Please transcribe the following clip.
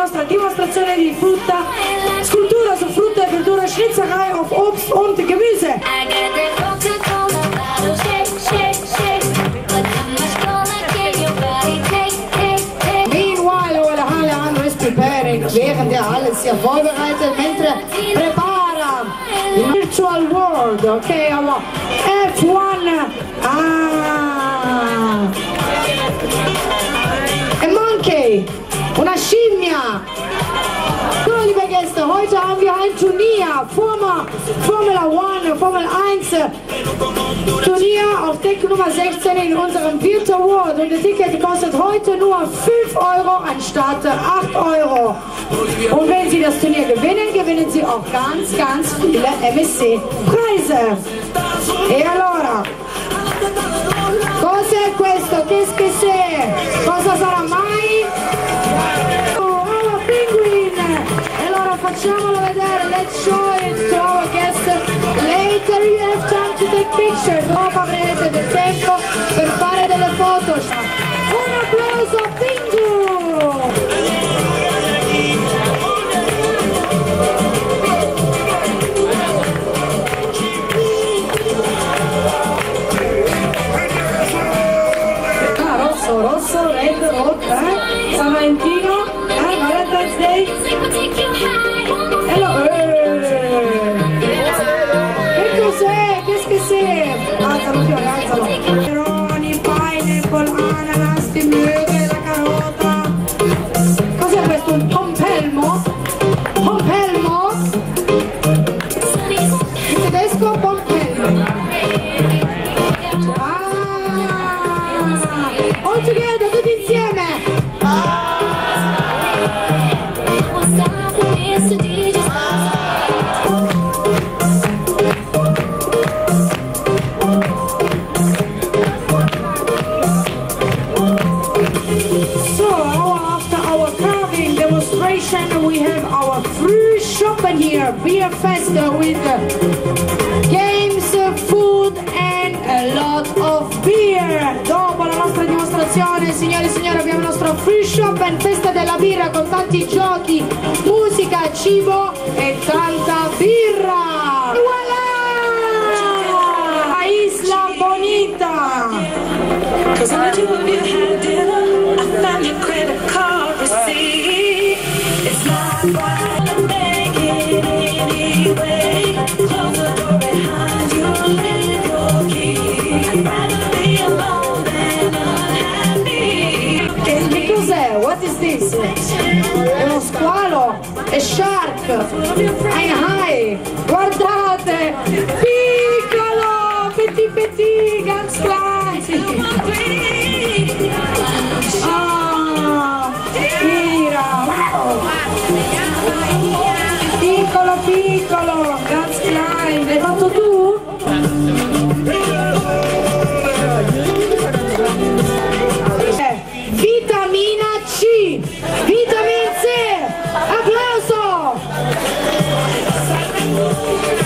nostra dimostrazione di frutta, scultura su frutta e verdura, Schnitzerei auf Obst und Gemüse. Meanwhile, while Alejandro is preparing, während Halle ist ja vorbereitet, mentre prepara il virtual world, ok, our F1. A monkey, una scimmia. So, liebe Gäste, heute haben wir ein Turnier, Formel 1 Turnier auf Deck Nummer 16 in unserem Virtual World und das Ticket kostet heute nur 5 Euro anstatt 8 Euro. Und wenn Sie das Turnier gewinnen, gewinnen Sie auch ganz, ganz viele MSC-Preise. E allora, cos'è questo? Che se? Cosa sarà mai? Oh, penguin! E allora facciamolo vedere, let's show it to our guests. Later you have time to take pictures. Dopo avrete del tempo per fare delle foto. Un applauso a Pingu! Rosso, red, San Valentino, Valentine's Day. Hello. Che cos'è? Che sei? Alzalo, fiore, alzalo. Peperoni, pineapple, ananas, di mögele, la carota. Cos'è questo? Un pompelmo? Pompelmo? In tedesco pompelmo. All together, tutti insieme! So, after our carving demonstration, we have our free shopping here, Beer Fest with games, food and a lot of beer. Dopo la nostra dimostrazione, signori e signori, abbiamo il nostro free shop and festa della birra con tanti giochi, musica, cibo e tanta birra. E voilà! Isla Bonita! What is this? È uno squalo, è shark, ein hai, guardate, piccolo, petit, ganz klein. Ah, mira, piccolo, ganz klein, l'hai fatto tu? Vitamina C, Vitamin C, applauso!